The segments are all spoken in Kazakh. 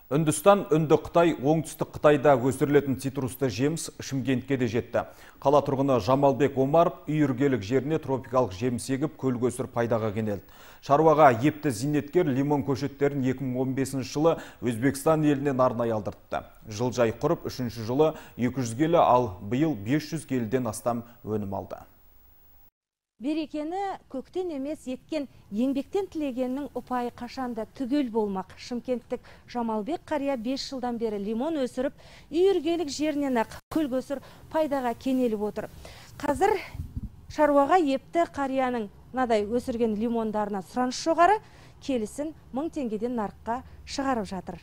Үндістан, үнді Қытай, оңтүстік Қытайда өсірілетін цитрусты жеміс Шымкентке де жетті. Қала тұрғыны Жамалбек Омаров үй іргелік жеріне тропикалық жеміс егіп, көл көсір пайдаға кенелді. Шаруаға епті зейнеткер лимон көшеттерін 2015 жылы Өзбекстан елінен арнайы алдыртты. Жылжай құрып, 3-ші жылы 200 келі, ал биыл 500 келіден астам өнім алды. Берекені көктен емес еткен еңбектен тілегеннің ұпайы қашанда түгел болмақ. Шымкенттік Жамалбек қария 5 жылдан бері лимон өсіріп, үй іргелік жерінен ақ көл көсір пайдаға кенеліп отыр. Қазір шаруаға епті қарияның надай өсірген лимондарына сұраныс жоғары, келісін 1000 теңгеден нарыққа шығарып жатыр.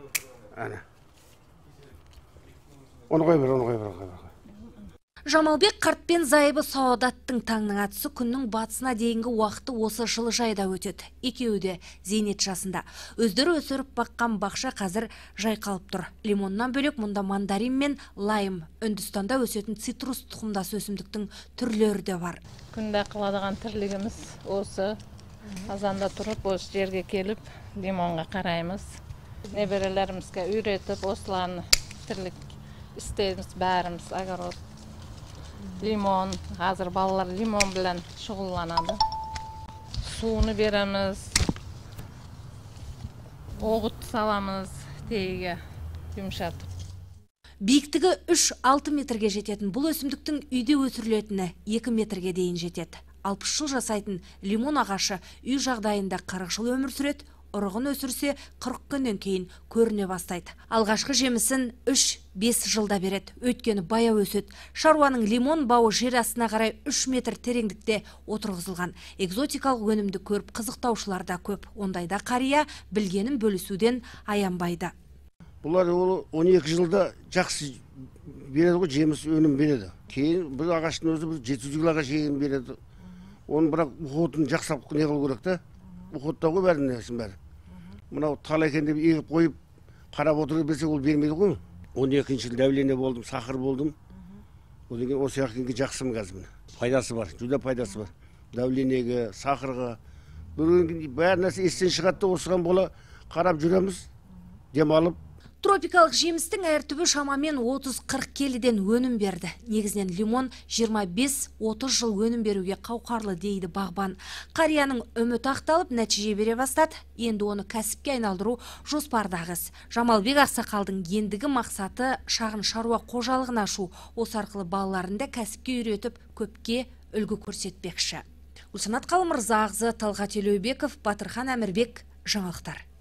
Оны қой бір. Жамалбек қартпен зайыбы Сауадаттың таңның атысы күннің батысына дейінгі уақыты осы жылыжайда өтеді. Екеуі де зейнет жасында. Өздері өсіріп баққан бақша қазір жайқалып тұр. Лимоннан бөлек мұнда мандарин мен лайм, Үндістанда өсетін цитрус тұқымдас өсімдіктің түрлері де бар. Күнде қыладыған тірлігіміз осы. Азанда тұрып, осы жерге келіп, лимонға қараймыз. Неберелерімізге үйретіп, осыланы тірлік істейміз, бәріміз огород. Лимон, қазір балалар лимон білән шұғылланады. Суыны береміз, оғыт саламыз, тейге жұмшатып. Биіктігі 3-6 метрге жететін бұл өсімдіктің үйде өсірілетіні 2 метрге дейін жетеді. 60 жыл жасайтын лимон ағашы үй жағдайында 40 жыл өмір сүреді, ұрығын өсірсе 40 күннен кейін көріне бастайды. Алғашқы жемісін 3-5 жылда береді, өйткені баяу өседі. Шаруаның лимон бауы жер астына қарай 3 метр тереңдікте отырғызылған. Экзотикалық өнімді көріп қызықтаушылар да көп. Ондайда қария білгенін бөлісуден аянбайды. Бұлар 12 жылда жақсы береді ғой, жеміс өнім береді. Кейін бір ағаштың өзі 700 жылға шейін береді. Оның бірақ ұқотын жақсап не қылу керек та. Ұқотта ғой бәрін несін бәрі. Мынау тал екен деп егіп қойып, қарап отырып берсе ол бермейді ғой. 12 жыл дәулене болдым, сақыр болдым. Ол деген осы яқынға жақсымын қазір. Пайдасы бар, жүда пайдасы бар. Дәуленеге, сақырға. Бәр нәрсе естен шығатты, осыған бола қарап жүреміз, демалып. Тропикалық жемістің әр түбі шамамен 30-40 келіден өнім берді. Негізінен лимон 25-30 жыл өнім беруге қауқарлы дейді бағбан. Қарияның үміті ақталып, нәтиже бере бастады. Енді оны кәсіпке айналдыру жоспардағыз. Жамалбек ақсақалдың ендігі мақсаты шағын шаруа қожалығын ашу. Осы арқылы балаларында кәсіпке үйретіп, көпке үлгі көрсетпекші. Гүлсанат Қалымырза, Талғат Елеубеков, Батырхан Әмірбек, жаңалықтар.